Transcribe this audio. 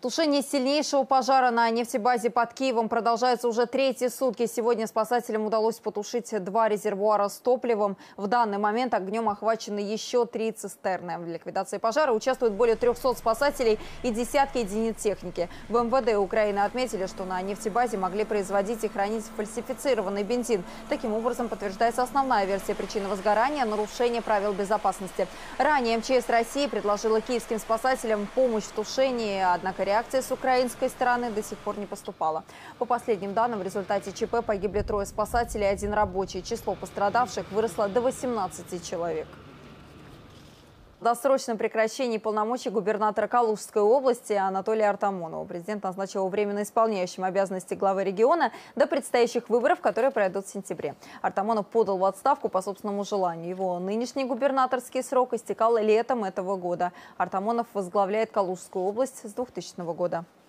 Тушение сильнейшего пожара на нефтебазе под Киевом продолжается уже третьи сутки. Сегодня спасателям удалось потушить 2 резервуара с топливом. В данный момент огнем охвачены еще 3 цистерны. В ликвидации пожара участвуют более 300 спасателей и десятки единиц техники. В МВД Украины отметили, что на нефтебазе могли производить и хранить фальсифицированный бензин. Таким образом, подтверждается основная версия причины возгорания – нарушение правил безопасности. Ранее МЧС России предложила киевским спасателям помощь в тушении, однако реакция с украинской стороны до сих пор не поступала. По последним данным, в результате ЧП погибли 3 спасателей и 1 рабочий. Число пострадавших выросло до 18 человек. О досрочном прекращении полномочий губернатора Калужской области Анатолия Артамонова президент назначил временно исполняющим обязанности главы региона до предстоящих выборов, которые пройдут в сентябре. Артамонов подал в отставку по собственному желанию. Его нынешний губернаторский срок истекал летом этого года. Артамонов возглавляет Калужскую область с 2000 года.